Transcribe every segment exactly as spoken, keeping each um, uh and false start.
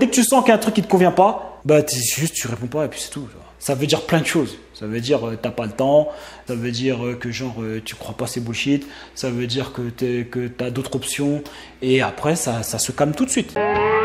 Dès que tu sens qu'il y a un truc qui te convient pas, bah juste tu réponds pas et puis c'est tout. Ça veut dire plein de choses. Ça veut dire euh, t'as pas le temps, ça veut dire euh, que genre euh, tu crois pas c'est bullshit, ça veut dire que t'es, que t'as d'autres options et après ça, ça se calme tout de suite.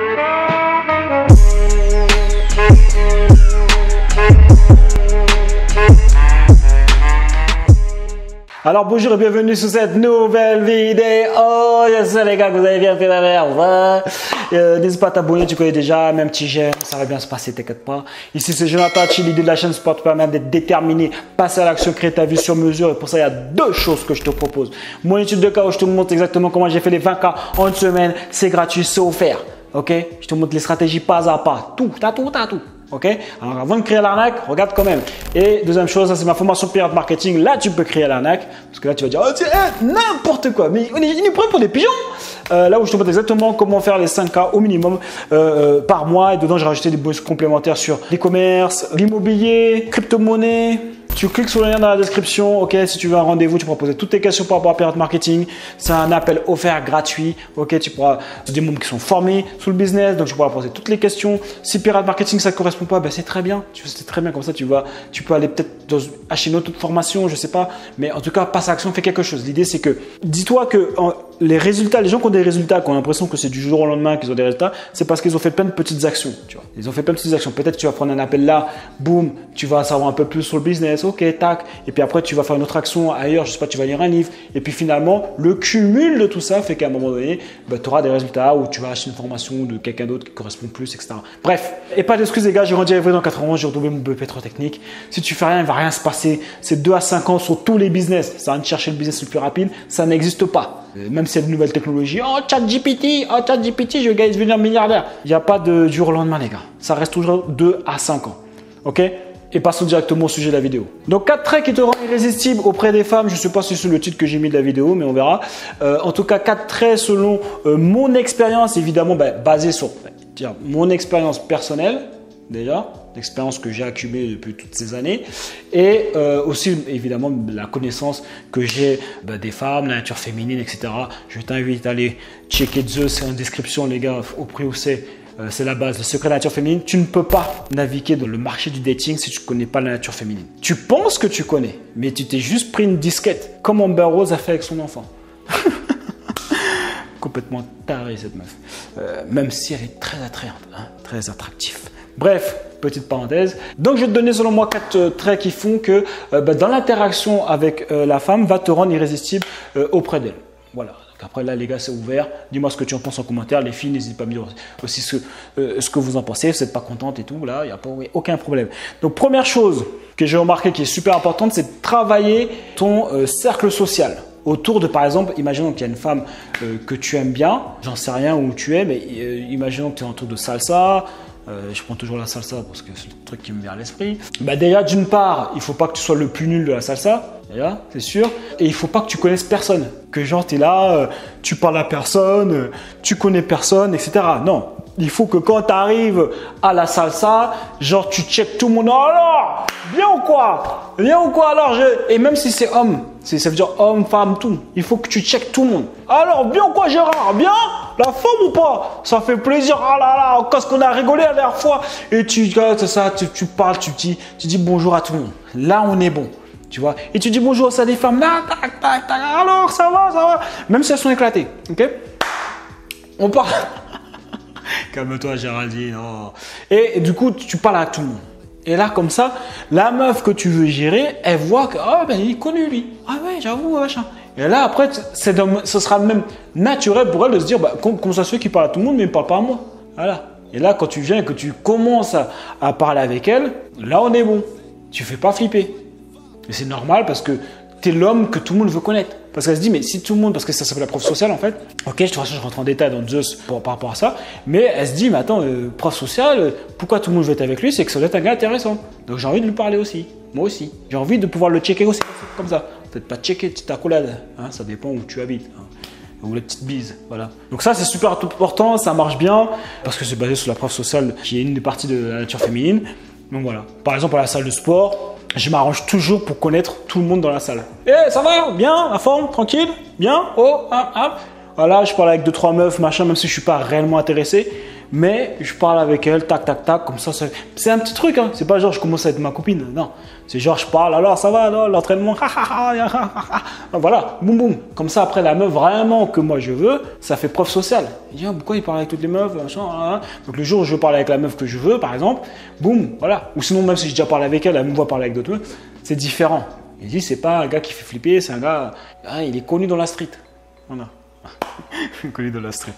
Alors bonjour et bienvenue sur cette nouvelle vidéo. Oh, j'espère les gars que vous avez bien fait la merde. Euh, N'hésite pas à t'abonner, tu connais déjà, même petit j'aime, ça va bien se passer, t'inquiète pas. Ici c'est Jonathan, l'idée de la chaîne Sport te permettre d'être déterminé, passer à l'action, créer ta vie sur mesure. Et pour ça, il y a deux choses que je te propose. Mon étude de cas où je te montre exactement comment j'ai fait les vingt K en une semaine, c'est gratuit, c'est offert. Ok? Je te montre les stratégies pas à pas. Tout, t'as tout, t'as tout. Ok, alors avant de créer l'arnaque, regarde quand même. Et deuxième chose, ça c'est ma formation Pirate Marketing. Là, tu peux créer l'arnaque. Parce que là, tu vas dire, oh, eh, n'importe quoi. Mais on est, il est prêt pour des pigeons. Euh, là où je te montre exactement comment faire les cinq K au minimum euh, par mois. Et dedans, j'ai rajouté des bonus complémentaires sur l'e-commerce, l'immobilier, crypto-monnaie. Tu cliques sur le lien dans la description. Ok, si tu veux un rendez-vous, tu pourras poser toutes tes questions par rapport à Pirate Marketing. C'est un appel offert gratuit. Ok, tu pourras, c'est des membres qui sont formés sur le business, donc tu pourras poser toutes les questions. Si Pirate Marketing ça ne correspond pas, ben c'est très bien. Tu sais très bien comme ça, tu vas, tu peux aller peut-être dans, acheter une autre formation, je sais pas. Mais en tout cas, passe à l'action, fais quelque chose. L'idée c'est que, dis-toi que en, les résultats, les gens qui ont des résultats, qui ont l'impression que c'est du jour au lendemain qu'ils ont des résultats, c'est parce qu'ils ont fait plein de petites actions. Tu vois, ils ont fait plein de petites actions. Peut-être que tu vas prendre un appel là, boum, tu vas savoir un peu plus sur le business. Ok, tac. Et puis après, tu vas faire une autre action ailleurs, je sais pas, tu vas lire un livre. Et puis finalement, le cumul de tout ça fait qu'à un moment donné, bah, tu auras des résultats où tu vas acheter une formation de quelqu'un d'autre qui correspond plus, et cetera. Bref, et pas d'excuses les gars, j'ai rendu à Evry dans quatre-vingt-onze, j'ai redoublé mon B E P trop technique. Si tu fais rien, il va rien se passer. C'est deux à cinq ans sur tous les business. Ça va te chercher le business le plus rapide, ça n'existe pas. Même si il y a de nouvelles technologies, oh ChatGPT, oh ChatGPT, je vais devenir milliardaire. Il n'y a pas de jour au lendemain les gars. Ça reste toujours deux à cinq ans. Ok? Et passons directement au sujet de la vidéo. Donc quatre traits qui te rendent irrésistible auprès des femmes. Je ne sais pas si c'est le titre que j'ai mis de la vidéo, mais on verra. Euh, en tout cas, quatre traits selon euh, mon expérience, évidemment bah, basée sur bah, mon expérience personnelle, déjà, l'expérience que j'ai accumulée depuis toutes ces années, et euh, aussi évidemment la connaissance que j'ai bah, des femmes, la nature féminine, et cetera. Je t'invite à aller checker Zeus en description, les gars, au prix où c'est. C'est la base, le secret de la nature féminine. Tu ne peux pas naviguer dans le marché du dating si tu ne connais pas la nature féminine. Tu penses que tu connais, mais tu t'es juste pris une disquette, comme Amber Rose a fait avec son enfant. Complètement tarée cette meuf. Euh, même si elle est très attrayante, hein, très attractive. Bref, petite parenthèse. Donc je vais te donner selon moi quatre euh, traits qui font que euh, bah, dans l'interaction avec euh, la femme va te rendre irrésistible euh, auprès d'elle. Voilà. Après là les gars c'est ouvert, dis-moi ce que tu en penses en commentaire, les filles n'hésitez pas à me dire aussi ce, euh, ce que vous en pensez, vous n'êtes pas contente et tout, là il n'y a pas, oui, aucun problème. Donc première chose que j'ai remarqué qui est super importante, c'est de travailler ton euh, cercle social. Autour de par exemple, imaginons qu'il y a une femme euh, que tu aimes bien, j'en sais rien où tu es, mais euh, imaginons que tu es autour de salsa. Euh, je prends toujours la salsa parce que c'est le truc qui me vient à l'esprit. Bah déjà, d'une part, il ne faut pas que tu sois le plus nul de la salsa, déjà, c'est sûr. Et il ne faut pas que tu connaisses personne. Que genre, tu es là, euh, tu parles à personne, euh, tu connais personne, et cetera. Non, il faut que quand tu arrives à la salsa, genre, tu checkes tout le monde. Oh, alors, bien ou quoi? Bien ou quoi alors je... Et même si c'est homme, ça veut dire homme, femme, tout. Il faut que tu checkes tout le monde. Alors, bien ou quoi Gérard? Bien? La femme ou pas? Ça fait plaisir. Ah là là, qu'est-ce qu'on a rigolé la dernière fois. Et tu, ça, tu, tu parles, tu dis, tu dis bonjour à tout le monde. Là, on est bon. Tu vois? Et tu dis bonjour à ça des femmes. Là, tac, tac, tac. Alors, ça va, ça va. Même si elles sont éclatées. Ok? On parle. Calme-toi, Géraldine. Oh. Et, et du coup, tu parles à tout le monde. Et là, comme ça, la meuf que tu veux gérer, elle voit que, oh, ben, il est connu, lui. Ah ouais, j'avoue, machin. Et là, après, ce sera même naturel pour elle de se dire, bah, comment ça se fait qu'il parle à tout le monde, mais il ne parle pas à moi. Voilà. Et là, quand tu viens et que tu commences à, à parler avec elle, là, on est bon. Tu ne fais pas flipper. Et c'est normal parce que tu es l'homme que tout le monde veut connaître. Parce qu'elle se dit, mais si tout le monde, parce que ça s'appelle la prof sociale en fait, ok, de toute façon, je rentre en détail dans Zeus par, par rapport à ça, mais elle se dit, mais attends, euh, prof social, pourquoi tout le monde veut être avec lui? C'est que ça doit être un gars intéressant. Donc j'ai envie de lui parler aussi. Moi aussi. J'ai envie de pouvoir le checker aussi, comme ça. Peut-être pas checker petite accolade, hein, ça dépend où tu habites. Hein. Ou les petites bises, voilà. Donc ça, c'est super important, ça marche bien, parce que c'est basé sur la prof sociale, qui est une des parties de la nature féminine. Donc voilà. Par exemple, à la salle de sport, je m'arrange toujours pour connaître tout le monde dans la salle. Eh, hey, ça va? Bien? La forme? Tranquille? Bien? Oh, hop, hop. Voilà, je parle avec deux, trois meufs, machin, même si je suis pas réellement intéressé. mais je parle avec elle, tac, tac, tac, comme ça. ça... C'est un petit truc, hein. C'est pas genre je commence à être ma copine, non. C'est genre je parle, alors ça va, l'entraînement, voilà, boum, boum. Comme ça, après, la meuf vraiment que moi je veux, ça fait preuve sociale. Il dit, ah, pourquoi il parle avec toutes les meufs, machin, hein. Donc le jour où je veux parler avec la meuf que je veux, par exemple, boum, voilà. Ou sinon, même si j'ai déjà parlé avec elle, elle me voit parler avec d'autres meufs, c'est différent. Il dit, c'est pas un gars qui fait flipper, c'est un gars, ah, il est connu dans la street. Voilà. Connu dans la street.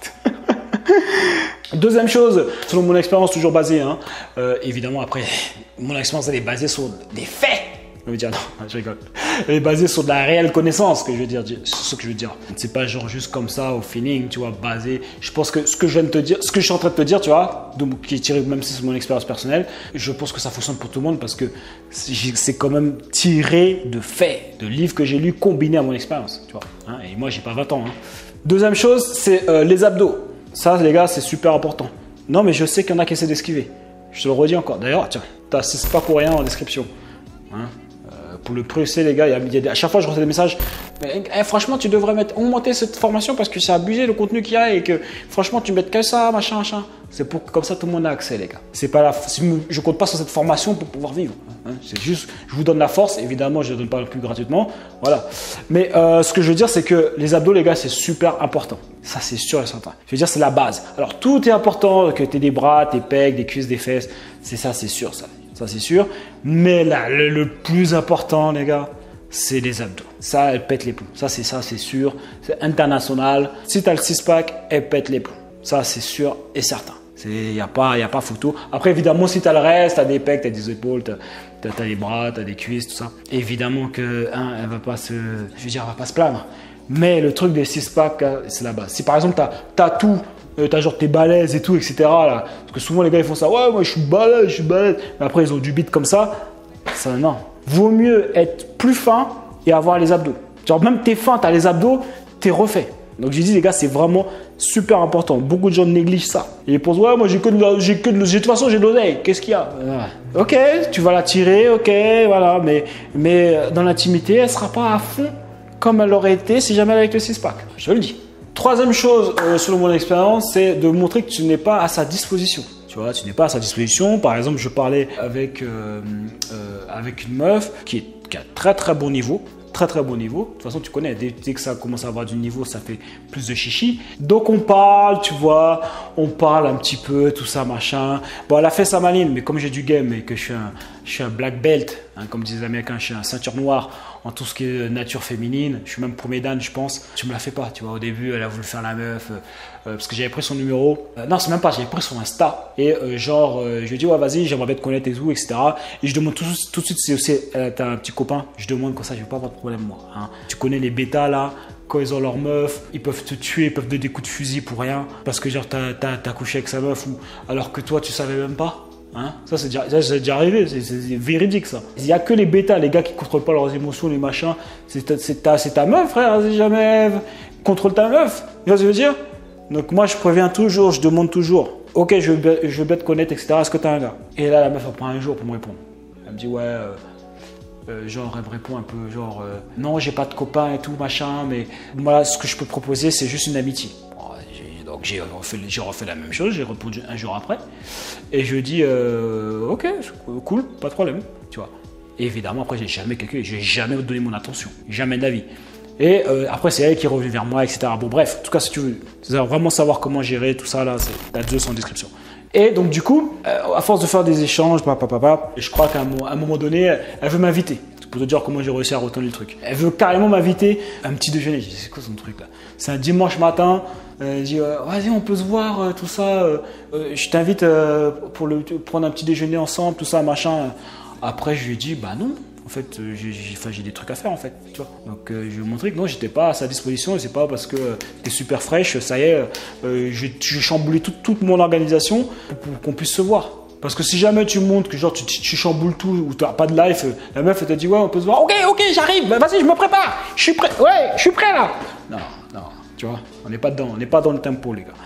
Deuxième chose, selon mon expérience, toujours basée, hein, euh, évidemment après, mon expérience elle est basée sur des faits. Je veux dire, non, je rigole. Elle est basée sur de la réelle connaissance, que je veux dire, c'est ce que je veux dire. C'est pas genre juste comme ça au feeling, tu vois, basé. Je pense que ce que je viens de te dire, ce que je suis en train de te dire, tu vois, donc, qui est tiré même si c'est mon expérience personnelle, je pense que ça fonctionne pour tout le monde parce que c'est quand même tiré de faits, de livres que j'ai lus combinés à mon expérience, tu vois. Hein, et moi, j'ai pas vingt ans. Hein. Deuxième chose, c'est euh, les abdos. Ça, les gars, c'est super important. Non, mais je sais qu'il y en a qui essaient d'esquiver. Je te le redis encore. D'ailleurs, tiens, t'as six pas pour rien en description. Hein, euh, pour le presser, les gars, il y a, il y a des, à chaque fois, je reçois des messages. Mais, eh, franchement, tu devrais mettre, augmenter cette formation parce que c'est abusé le contenu qu'il y a et que franchement, tu mets que ça, machin, machin. C'est pour comme ça, tout le monde a accès, les gars. C'est pas la, je compte pas sur cette formation pour pouvoir vivre. Hein, c'est juste, je vous donne la force. Évidemment, je ne donne pas plus gratuitement. Voilà. Mais euh, ce que je veux dire, c'est que les abdos, les gars, c'est super important. Ça, c'est sûr et certain. Je veux dire, c'est la base. Alors, tout est important, que tu aies des bras, tes pecs, des cuisses, des fesses. C'est ça, c'est sûr, ça. Ça, c'est sûr. Mais là, le, le plus important, les gars, c'est les abdos. Ça, elle pète les plombs. Ça, c'est ça, c'est sûr. C'est international. Si tu as le six-pack, elle pète les plombs. Ça, c'est sûr et certain. Il n'y a, a pas photo. Après, évidemment, si tu as le reste, tu as des pecs, tu as des épaules, tu as, as, as les bras, tu as des cuisses, tout ça. Évidemment que, hein, elle va pas se, je veux dire, elle va pas se plaindre. Mais le truc des six-packs, c'est la base. Si par exemple, tu as tout, euh, tu as genre tes balaises et tout, et cetera. Là, parce que souvent, les gars, ils font ça. Ouais, moi, je suis balèze, je suis balèze. Mais après, ils ont du bite comme ça. Ça, non. Vaut mieux être plus fin et avoir les abdos. Genre, même t'es fin, tu as les abdos, tu es refait. Donc, j'ai dit, les gars, c'est vraiment super important. Beaucoup de gens négligent ça. Et ils pensent, ouais, moi, j'ai que de j'ai que de, de toute façon, j'ai de l'oseille. Qu'est-ce qu'il y a? Ouais. Ok, tu vas la tirer, ok, voilà. Mais, mais dans l'intimité, elle ne sera pas à fond comme elle aurait été si jamais elle avec le six-pack. Je te le dis. Troisième chose, euh, selon mon expérience, c'est de montrer que tu n'es pas à sa disposition. Tu vois, tu n'es pas à sa disposition. Par exemple, je parlais avec, euh, euh, avec une meuf qui, est, qui a très très bon niveau. Très très bon niveau. De toute façon, tu connais, dès, dès que ça commence à avoir du niveau, ça fait plus de chichi. Donc on parle, tu vois, on parle un petit peu, tout ça, machin. Bon, elle a fait sa maline, mais comme j'ai du game et que je suis un, je suis un black belt, hein, comme disent les Américains, je suis un ceinture noire en tout ce qui est nature féminine. Je suis même premier dan, je pense. Tu me la fais pas, tu vois. Au début, elle a voulu faire la meuf euh, euh, parce que j'avais pris son numéro. Euh, non, c'est même pas, j'avais pris son Insta. Et euh, genre, euh, je lui ai dit, ouais, vas-y, j'aimerais bien te connaître et tout, et cetera. Et je demande tout, tout de suite si aussi, euh, t'as un petit copain. Je demande comme ça, je veux pas avoir de problème, moi. Hein. Tu connais les bêtas là, quand ils ont leur meuf, ils peuvent te tuer, ils peuvent te donner des coups de fusil pour rien. Parce que genre, t'as, t'as, t'as couché avec sa meuf, ou alors que toi, tu savais même pas. Hein, ça c'est déjà, déjà arrivé, c'est véridique ça. Il n'y a que les bêtas, les gars qui ne contrôlent pas leurs émotions, les machins. C'est ta, ta, ta meuf, frère, si jamais contrôle ta meuf. Tu vois ce que je veux dire? Donc moi je préviens toujours, je demande toujours. Ok, je veux, je veux bien te connaître, et cetera. Est-ce que tu as un gars? Et là la meuf elle prend un jour pour me répondre. Elle me dit ouais, euh, euh, genre elle me répond un peu genre euh, non, j'ai pas de copain et tout, machin, mais moi ce que je peux te proposer c'est juste une amitié. Donc j'ai refait, refait la même chose, j'ai répondu un jour après. Et je dis, euh, ok, cool, pas de problème, tu vois. Et évidemment, après, j'ai jamais calculé, j'ai jamais donné mon attention, jamais de la vie. Et euh, après, c'est elle qui est revenue vers moi, et cetera. Bon, bref, en tout cas, si tu veux vraiment savoir comment gérer tout ça, là, t'as deux en description. Et donc, du coup, euh, à force de faire des échanges, papa, papa, et je crois qu'à un, un moment donné, elle veut m'inviter. Pour te dire comment j'ai réussi à retenir le truc. Elle veut carrément m'inviter à un petit déjeuner. Je dis, c'est quoi son truc là? C'est un dimanche matin. Euh, elle dit, euh, vas-y, on peut se voir, euh, tout ça. Euh, euh, je t'invite euh, pour le, prendre un petit déjeuner ensemble, tout ça, machin. Après, je lui ai dit, bah non. En fait, euh, j'ai des trucs à faire en fait. Tu vois. Donc, euh, je lui ai montré que non, j'étais pas à sa disposition. Et c'est pas parce que euh, t'es super fraîche, ça y est, euh, j'ai chamboulé toute, toute mon organisation pour, pour qu'on puisse se voir. Parce que si jamais tu montres que genre tu, tu chamboules tout ou tu n'as pas de life, la meuf elle te dit ouais on peut se voir, ok ok j'arrive, bah, vas-y je me prépare, je suis prêt, ouais je suis prêt là. Non, non, tu vois, on n'est pas dedans, on n'est pas dans le tempo les gars.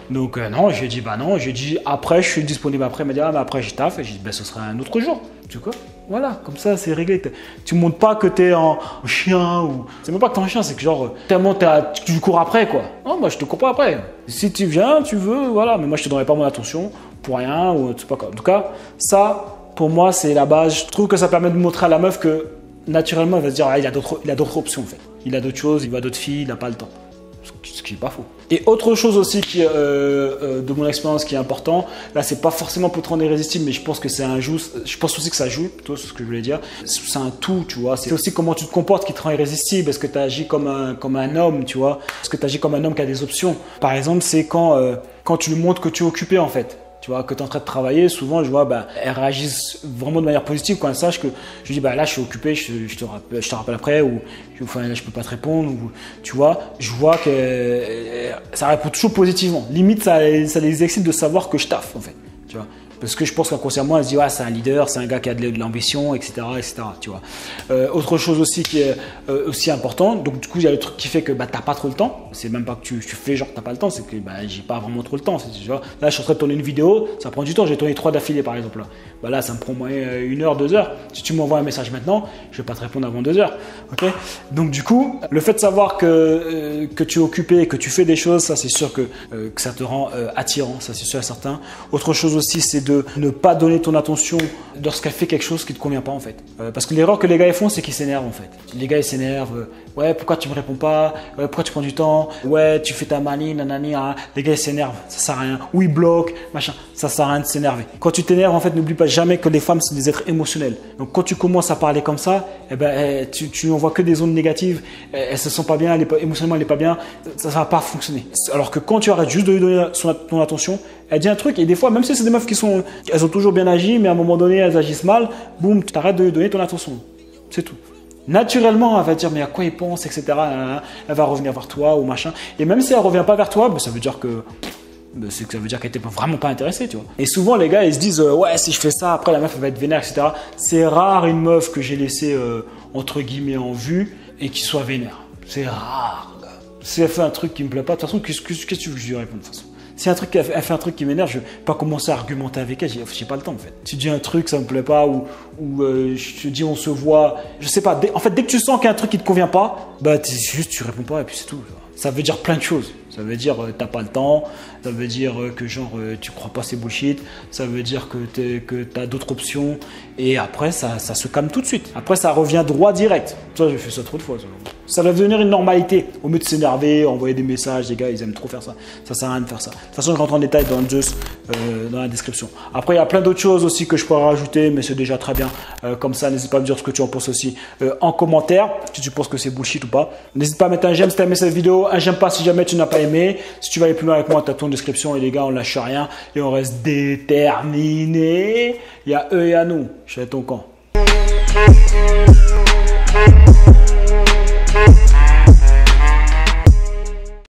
Donc euh, non, j'ai dit bah non, j'ai dit après je suis disponible après, il m'a dit ah mais après je taffe, et j'ai dit bah ce sera un autre jour, tu vois quoi. Voilà, comme ça c'est réglé. Tu montres pas que t'es en chien ou. C'est même pas que t'es en chien, c'est que genre tellement tu cours après quoi. Non, moi je te cours pas après. Si tu viens, tu veux, voilà, mais moi je te donnerai pas mon attention pour rien ou tu sais pas quoi. En tout cas, ça pour moi c'est la base. Je trouve que ça permet de montrer à la meuf que naturellement elle va se dire ah, il a d'autres, il a d'autres options en fait. Il a d'autres choses, il voit d'autres filles, il n'a pas le temps. Ce qui n'est pas faux. Et autre chose aussi qui, euh, euh, de mon expérience qui est important, là c'est pas forcément pour te rendre irrésistible, mais je pense que c'est un joue, je pense aussi que ça joue, plutôt c'est ce que je voulais dire. C'est un tout, tu vois. C'est aussi comment tu te comportes qui te rend irrésistible. Est-ce que tu agis comme un, comme un homme, tu vois. Est-ce que tu agis comme un homme qui a des options. Par exemple, c'est quand, euh, quand tu lui montres que tu es occupé en fait. Tu vois, que tu es en train de travailler, souvent je vois, bah, elles réagissent vraiment de manière positive quand elles sachent que je dis, bah là je suis occupé, je, je, te, rappelle, je te rappelle après, ou enfin, là je peux pas te répondre, ou tu vois, je vois que euh, ça répond toujours positivement. Limite, ça, ça les excite de savoir que je taffe en fait, tu vois. Parce que je pense qu'inconsciemment, elle se dit, ouais, c'est un leader, c'est un gars qui a de l'ambition, et cetera, et cetera. Tu vois. Euh, autre chose aussi qui est euh, aussi important, donc du coup, il y a le truc qui fait que bah, tu n'as pas trop le temps. C'est même pas que tu, tu fais genre que tu n'as pas le temps, c'est que bah, j'ai pas vraiment trop le temps. Tu vois. Là, je suis en train de tourner une vidéo, ça prend du temps. J'ai tourné trois d'affilée, par exemple. Là. Bah, là, ça me prend moyen une heure, deux heures. Si tu m'envoies un message maintenant, je ne vais pas te répondre avant deux heures. Okay, donc, du coup, le fait de savoir que, euh, que tu es occupé, que tu fais des choses, ça, c'est sûr que, euh, que ça te rend euh, attirant. Ça, c'est sûr et certain. Autre chose aussi, c'est de ne pas donner ton attention lorsqu'elle fait quelque chose qui ne te convient pas en fait. Euh, parce que l'erreur que les gars ils font, c'est qu'ils s'énervent en fait. Les gars ils s'énervent. Euh, ouais, pourquoi tu me réponds pas? Ouais, pourquoi tu prends du temps? Ouais, tu fais ta manie, nanani. Hein. Les gars ils s'énervent, ça sert à rien. Ou ils bloquent, machin. Ça sert à rien de s'énerver. Quand tu t'énerves, en fait, n'oublie pas jamais que les femmes sont des êtres émotionnels. Donc quand tu commences à parler comme ça, eh ben, tu, tu envoies que des ondes négatives. Elles, elles se sentent pas bien, elle est pas, émotionnellement elle est pas bien. Ça, ça va pas fonctionner. Alors que quand tu arrêtes juste de lui donner son, ton attention, elle dit un truc et des fois, même si c'est des meufs qui sont, elles ont toujours bien agi, mais à un moment donné, elles agissent mal, boum, tu arrêtes de lui donner ton attention. C'est tout. Naturellement, elle va dire, mais à quoi il pense, et cetera. Elle va revenir vers toi ou machin. Et même si elle revient pas vers toi, ben, ça veut dire que, ben, c'est que ça veut dire qu'elle était vraiment pas intéressée, tu vois. Et souvent, les gars, ils se disent, euh, ouais, si je fais ça, après la meuf elle va être vénère, et cetera. C'est rare une meuf que j'ai laissée, euh, entre guillemets, en vue et qui soit vénère. C'est rare, gars. Si elle fait un truc qui me plaît pas, de toute façon, qu'est-ce que tu veux que je lui réponde de toute façon? Si un truc, elle fait un truc qui m'énerve, je ne vais pas commencer à argumenter avec elle, j'ai pas le temps en fait. Si tu dis un truc, ça me plaît pas, ou, ou euh, je te dis on se voit, je sais pas, dès, en fait dès que tu sens qu'il y a un truc qui te convient pas, bah juste tu réponds pas et puis c'est tout. Ça veut dire plein de choses. Ça veut dire euh, t'as pas le temps, ça veut dire euh, que genre euh, tu crois pas c'est bullshit, ça veut dire que tu as d'autres options et après ça, ça se calme tout de suite. Après ça revient droit direct. Ça j'ai fait ça trop de fois. Ça, ça va devenir une normalité. Au lieu de s'énerver, envoyer des messages, les gars ils aiment trop faire ça. Ça sert à rien de faire ça. De toute façon je rentre en détail dans le Zeus, euh, dans la description. Après il y a plein d'autres choses aussi que je pourrais rajouter mais c'est déjà très bien. Euh, comme ça n'hésite pas à me dire ce que tu en penses aussi euh, en commentaire, si tu penses que c'est bullshit ou pas. N'hésite pas à mettre un j'aime si tu as aimé cette vidéo, un j'aime pas si jamais tu n'as pas aimé. Si tu vas aller plus loin avec moi, tu as ton description et les gars, on lâche rien et on reste déterminé. Il y a eux et à nous. Je suis à ton camp.